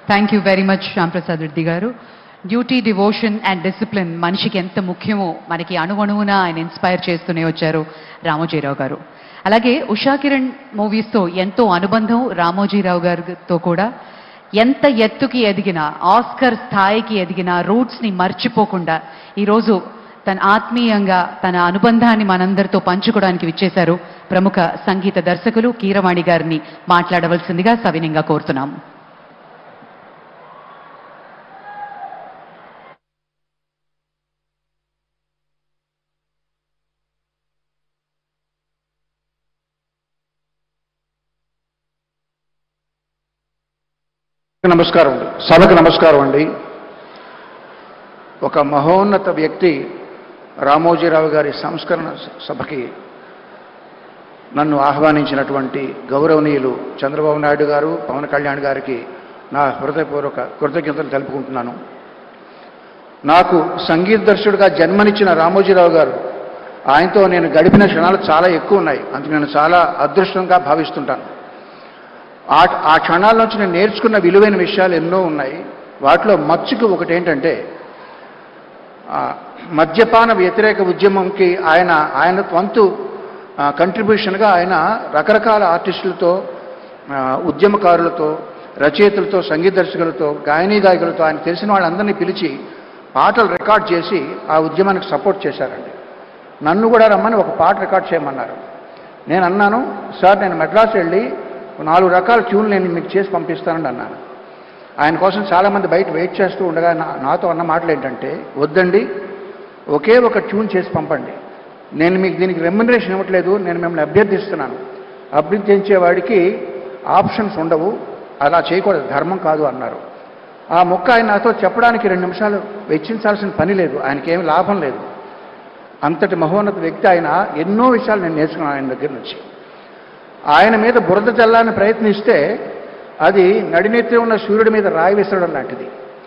Thank you very much Shyamprasad Reddy గారు. Duty, devotion and discipline మనిషికి ఎంత ముఖ్యమో మనకి అణువణువున ఆయన ఇన్స్పైర్ చేస్తూనే వచ్చారు రామోజీరావు గారు. అలాగే ఉషా కిరణ్ మూవీస్తో ఎంతో అనుబంధం రామోజీరావు గారితో కూడా. ఎంత ఎత్తుకి ఎదిగినా, ఆస్కర్ స్థాయికి ఎదిగిన రూట్స్ని మర్చిపోకుండా ఈరోజు తన ఆత్మీయంగా తన అనుబంధాన్ని మనందరితో పంచుకోవడానికి విచ్చేశారు ప్రముఖ సంగీత దర్శకులు కీరవాణి గారిని మాట్లాడవలసిందిగా సవినయంగా కోరుతున్నాం. నమస్కారం అండి, సభకు నమస్కారం అండి. ఒక మహోన్నత వ్యక్తి రామోజీరావు గారి సంస్కరణ సభకి నన్ను ఆహ్వానించినటువంటి గౌరవనీయులు చంద్రబాబు నాయుడు గారు, పవన్ కళ్యాణ్ గారికి నా హృదయపూర్వక కృతజ్ఞతలు తెలుపుకుంటున్నాను. నాకు సంగీత దర్శకుడిగా జన్మనిచ్చిన రామోజీరావు గారు, ఆయనతో నేను గడిపిన క్షణాలు చాలా ఎక్కువ ఉన్నాయి. అందుకు నేను చాలా అదృష్టంగా భావిస్తుంటాను. ఆ క్షణాల నుంచి నేను నేర్చుకున్న విలువైన విషయాలు ఎన్నో ఉన్నాయి. వాటిలో మచ్చుకు ఒకటి ఏంటంటే, మద్యపాన వ్యతిరేక ఉద్యమంకి ఆయన వంతు కంట్రిబ్యూషన్గా ఆయన రకరకాల ఆర్టిస్టులతో, ఉద్యమకారులతో, రచయితలతో, సంగీత దర్శకులతో, గాయకులతో ఆయన తెలిసిన వాళ్ళందరినీ పిలిచి పాటలు రికార్డ్ చేసి ఆ ఉద్యమానికి సపోర్ట్ చేశారండి. నన్ను కూడా రమ్మని ఒక పాట రికార్డ్ చేయమన్నారు. నేను అన్నాను, సార్ నేను మెడ్రాస్ వెళ్ళి 4 రకాల ట్యూన్లు నేను మీకు చేసి పంపిస్తానని అన్నాను. ఆయన కోసం చాలామంది బయట వెయిట్ చేస్తూ ఉండగా నాతో అన్న మాటలు ఏంటంటే, వద్దండి, ఒకే ఒక ట్యూన్ చేసి పంపండి, నేను మీకు దీనికి రెమ్యునరేషన్ ఇవ్వట్లేదు, నేను మిమ్మల్ని అభ్యర్థిస్తున్నాను, అభ్యర్థించేవాడికి ఆప్షన్స్ ఉండవు, అలా చేయకూడదు, ధర్మం కాదు అన్నారు. ఆ మొక్క ఆయన నాతో చెప్పడానికి 2 నిమిషాలు వెచ్చించాల్సిన పని లేదు, ఆయనకేమీ లాభం లేదు. అంతటి మహోన్నత వ్యక్తి ఆయన. ఎన్నో విషయాలు నేను నేర్చుకున్నాను ఆయన దగ్గర నుంచి. ఆయన మీద బురద చల్లాలని ప్రయత్నిస్తే అది నడినెత్తి ఉన్న సూర్యుడి మీద రాయి విసరడం లాంటిది.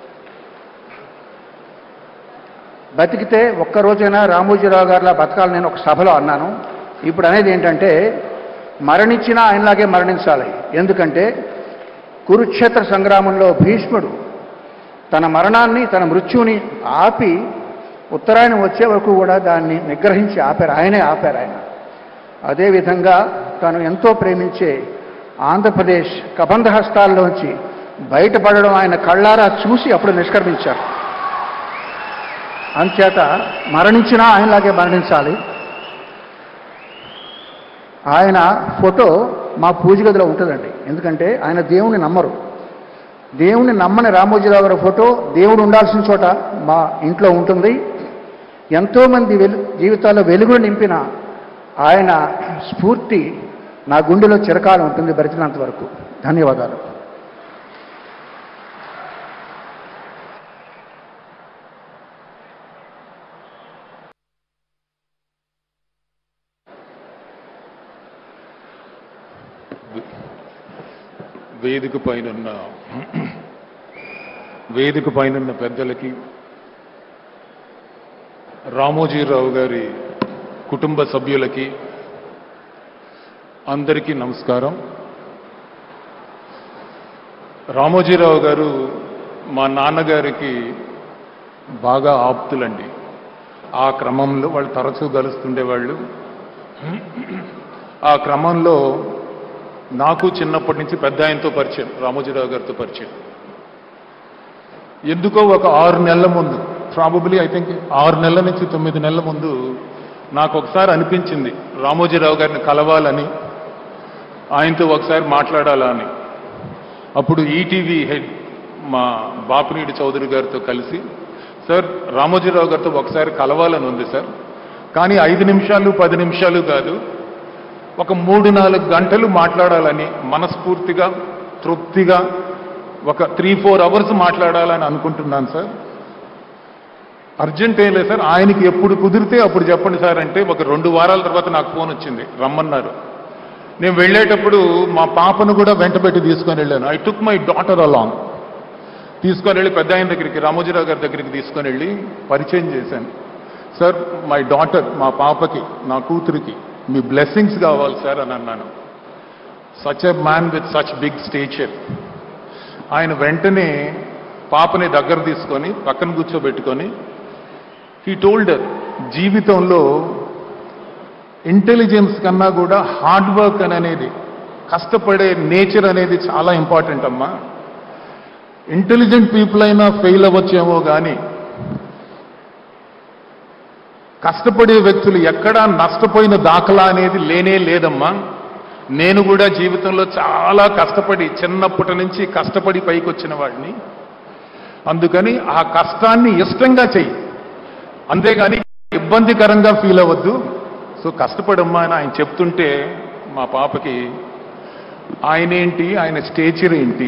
బతికితే ఒక్కరోజైనా రామోజీరావు గారిలా బతకాలని నేను ఒక సభలో అన్నాను. ఇప్పుడు అనేది ఏంటంటే, మరణించినా ఆయనలాగే మరణించాలి. ఎందుకంటే కురుక్షేత్ర సంగ్రామంలో భీష్ముడు తన మరణాన్ని, తన మృత్యుని ఆపి ఉత్తరాయణం వచ్చే వరకు కూడా దాన్ని నిగ్రహించి ఆపారు. ఆయనే ఆపారు ఆయన. అదేవిధంగా తను ఎంతో ప్రేమించే ఆంధ్రప్రదేశ్ కబంధ హస్తాల్లోంచి బయటపడడం ఆయన కళ్ళారా చూసి అప్పుడు నిష్క్రమించారు. అంచేత మరణించినా ఆయనలాగే మరణించాలి. ఆయన ఫోటో మా పూజ గదిలో ఉంటుందండి. ఎందుకంటే ఆయన దేవుణ్ణి నమ్మరు. దేవుణ్ణి నమ్మని రామోజీరావు గారి ఫోటో దేవుడు ఉండాల్సిన చోట మా ఇంట్లో ఉంటుంది. ఎంతోమంది జీవితాల్లో వెలుగులు నింపిన ఆయన స్ఫూర్తి నా గుండెలో చిరకాలం ఉంటుంది బ్రతికినంత వరకు. ధన్యవాదాలు. వేదిక పైనున్న పెద్దలకి, రామోజీరావు గారి కుటుంబ సభ్యులకి అందరికీ నమస్కారం. రామోజీరావు గారు మా నాన్నగారికి బాగా ఆప్తులండి. ఆ క్రమంలో వాళ్ళు తరచూ కలుస్తుండేవాళ్ళు. ఆ క్రమంలో నాకు చిన్నప్పటి నుంచి పెద్ద ఆయనతో పరిచయం, రామోజీరావు గారితో పరిచయం. ఎందుకో ఒక 6 నెలల ముందు, ప్రాబబ్లీ ఐ థింక్ 6 నెలల నుంచి 9 నెలల ముందు నాకు ఒకసారి అనిపించింది రామోజీరావు గారిని కలవాలని, ఆయనతో ఒకసారి మాట్లాడాలా అని. అప్పుడు ఈటీవీ హెడ్ మా బాపినీడి చౌదరి గారితో కలిసి, సార్ రామోజీరావు గారితో ఒకసారి కలవాలని ఉంది సార్, కానీ 5 నిమిషాలు 10 నిమిషాలు కాదు, ఒక 3-4 గంటలు మాట్లాడాలని మనస్ఫూర్తిగా, తృప్తిగా ఒక 3-4 అవర్స్ మాట్లాడాలని అనుకుంటున్నాను సార్. అర్జెంట్ ఏం లేదు సార్, ఆయనకి ఎప్పుడు కుదిరితే అప్పుడు చెప్పండి సార్ అంటే ఒక 2 వారాల తర్వాత నాకు ఫోన్ వచ్చింది, రమ్మన్నారు. నేను వెళ్ళేటప్పుడు మా పాపను కూడా వెంటబెట్టి తీసుకొని వెళ్ళాను. I took my daughter along. తీసుకొని వెళ్ళి పెద్ద ఆయన దగ్గరికి, రామోజీరావు గారి దగ్గరికి తీసుకొని వెళ్ళి పరిచయం చేశాను. సార్ మై డాటర్, మా పాపకి, నా కూతురికి మీ బ్లెస్సింగ్స్ కావాలి సార్ అని అన్నాను. Such a man with such big stature. ఆయన వెంటనే పాపని దగ్గర తీసుకొని పక్కన కూర్చోబెట్టుకొని హీ టోల్డ్ జీవితంలో ఇంటెలిజెన్స్ కన్నా కూడా హార్డ్ వర్క్ అనేది, కష్టపడే నేచర్ అనేది చాలా ఇంపార్టెంట్ అమ్మా. ఇంటెలిజెంట్ పీపుల్ అయినా ఫెయిల్ అవ్వచ్చేమో కానీ కష్టపడే వ్యక్తులు ఎక్కడా నష్టపోయిన దాఖలా అనేది లేనే లేదమ్మా. నేను కూడా జీవితంలో చాలా కష్టపడి చిన్నప్పటి నుంచి కష్టపడి పైకి వచ్చిన వాడిని. అందుకని ఆ కష్టాన్ని ఇష్టంగా చెయ్యి, అంతేగాని ఇబ్బందికరంగా ఫీల్ అవ్వద్దు. సో కష్టపడమ్మా అని ఆయన చెప్తుంటే మా పాపకి ఆయనేంటి, ఆయన స్టేచర్ ఏంటి,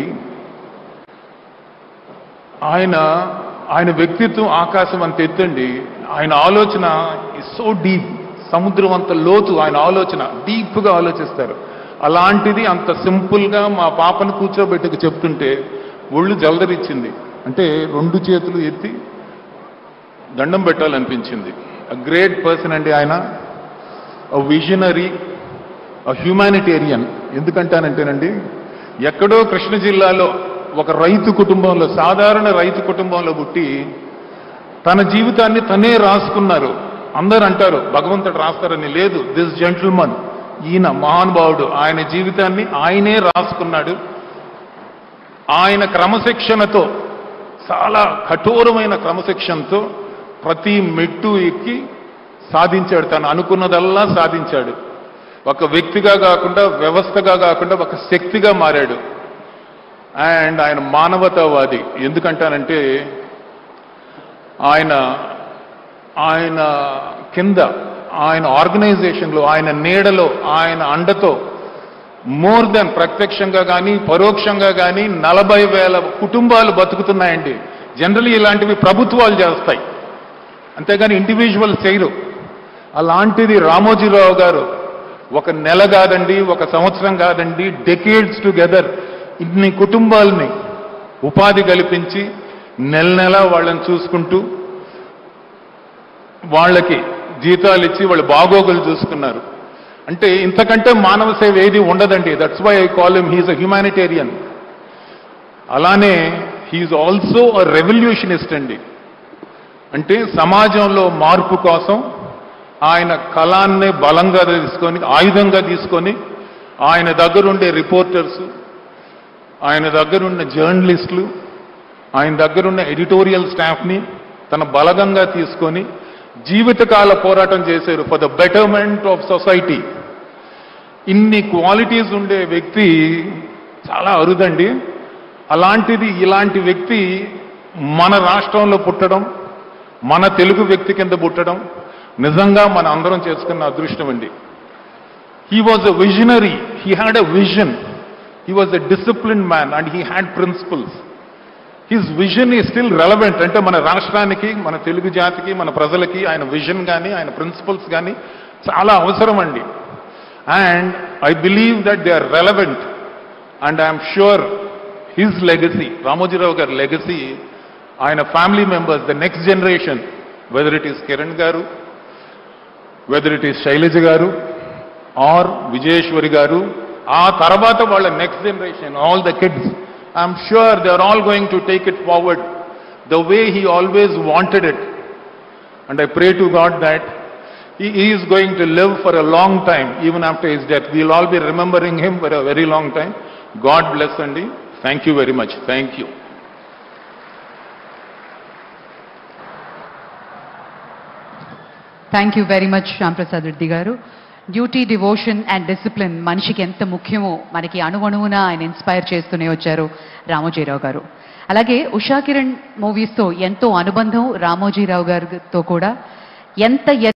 ఆయన వ్యక్తిత్వం ఆకాశం అంత ఎత్తండి. ఆయన ఆలోచన ఇస్ సో డీప్, సముద్రం అంత లోతు ఆయన ఆలోచన, డీప్గా ఆలోచిస్తారు. అలాంటిది అంత సింపుల్గా మా పాపను కూర్చోబెట్టుకు చెప్తుంటే ఒళ్ళు జలదరిచ్చింది. అంటే 2 చేతులు ఎత్తి దండం పెట్టాలనిపించింది. అ గ్రేట్ పర్సన్ అండి ఆయన, అ విజనరీ, అ హ్యూమానిటేరియన్. ఎందుకంటానంటేనండి, ఎక్కడో కృష్ణ జిల్లాలో ఒక రైతు కుటుంబంలో, సాధారణ రైతు కుటుంబంలో పుట్టి తన జీవితాన్ని తనే రాసుకున్నారు. అందరూ అంటారు భగవంతుడు రాస్తారని, లేదు. దిస్ జెంటిల్మన్, ఈయన మహానుభావుడు, ఆయన జీవితాన్ని ఆయనే రాసుకున్నాడు. ఆయన క్రమశిక్షణతో, చాలా కఠోరమైన క్రమశిక్షణతో ప్రతి మెట్టు ఎక్కి సాధించాడు. తను అనుకున్నదల్లా సాధించాడు. ఒక వ్యక్తిగా కాకుండా, వ్యవస్థగా కాకుండా ఒక శక్తిగా మారాడు. అండ్ ఆయన మానవతావాది. ఎందుకంటానంటే ఆయన కింద, ఆయన ఆర్గనైజేషన్లో, ఆయన నీడలో, ఆయన అండతో మోర్ దెన్ ప్రత్యక్షంగా కానీ పరోక్షంగా కానీ 40,000 కుటుంబాలు బతుకుతున్నాయండి. జనరల్లీ ఇలాంటివి ప్రభుత్వాలు చేస్తాయి, అంతేగాని ఇండివిజువల్ చేయరు. అలాంటిది రామోజీరావు గారు ఒక నెల కాదండి, ఒక సంవత్సరం కాదండి, డెకేడ్స్ టుగెదర్ ఇన్ని కుటుంబాలని ఉపాధి కల్పించి నెల నెల వాళ్ళని చూసుకుంటూ వాళ్ళకి జీతాలు ఇచ్చి వాళ్ళ బాగోగులు చూసుకున్నారు. అంటే ఇంతకంటే మానవ సేవ ఏది ఉండదండి. That's why I call him, he's a humanitarian. అలానే హీఈస్ ఆల్సో అ రెవల్యూషనిస్ట్ అండి. అంటే సమాజంలో మార్పు కోసం ఆయన కళాన్నే బలంగా తీసుకొని, ఆయుధంగా తీసుకొని, ఆయన దగ్గరుండే రిపోర్టర్స్, ఆయన దగ్గరున్న జర్నలిస్టులు, ఆయన దగ్గరున్న ఎడిటోరియల్ స్టాఫ్ని తన బలగంగా తీసుకొని జీవితకాల పోరాటం చేశారు for the betterment of society. ఇన్ని క్వాలిటీస్ ఉండే వ్యక్తి చాలా అరుదండి. అలాంటిది, ఇలాంటి వ్యక్తి మన రాష్ట్రంలో పుట్టడం, మన తెలుగు వ్యక్తి కింద పుట్టడం నిజంగా మన అందరం చేసుకున్న అదృష్టం అండి. He was a visionary, he had a vision, he was a disciplined man and he had principles. His vision is still relevant. అంటే మన రాష్ట్రానికి, మన తెలుగు జాతికి, మన ప్రజలకి ఆయన విజన్ కానీ ఆయన ప్రిన్సిపల్స్ కానీ చాలా అవసరం అండి. And I believe that they are relevant and I'm sure his legacy, Ramoji Rao గారి లెగసీ, ఆయన family members, the next generation, whether it is Kiran గారు, వెదర్ ఇట్ ఈస్ శైలజ గారు ఆర్ విజయేశ్వరి గారు, ఆ తర్వాత వాళ్ళ next generation, all the kids, I'm sure they are all going to take it forward the way he always wanted it. And I pray to God that he is going to live for a long time, even after his death. We will all be remembering him for a very long time. God bless Andy. Thank you very much. Thank you. Thank you very much, Shyam Prasad Reddy garu. Duty, devotion and discipline మనిషికి ఎంత ముఖ్యమో మనకి అణువణువున ఆయన inspire చేస్తూనే వచ్చారు రామోజీరావు గారు. అలాగే ఉషా కిరణ్ మూవీస్తో ఎంతో అనుబంధం రామోజీరావు గారితో కూడా. ఎంత